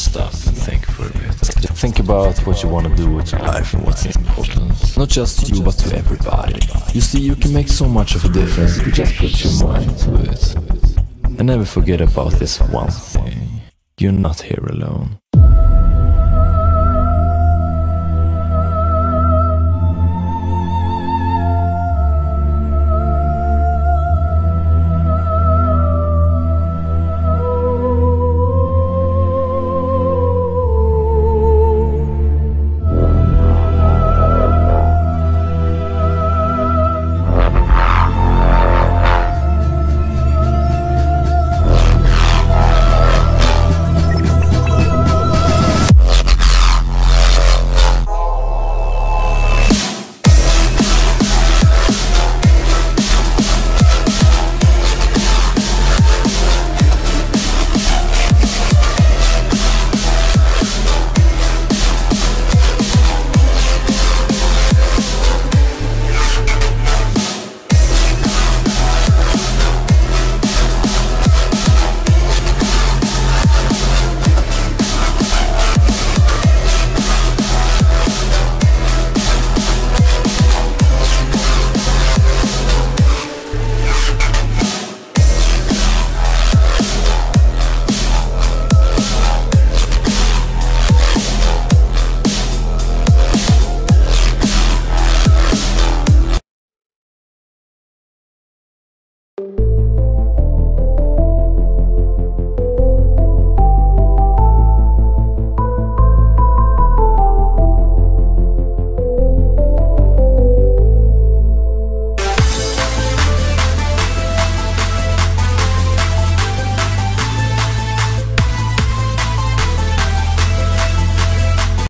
stop and think for a bit. Think about what you want to do with your life and what's important. Not just to you, but to everybody. You see, you can make so much of a difference if you just put your mind to it. And never forget about this one thing. You're not here alone.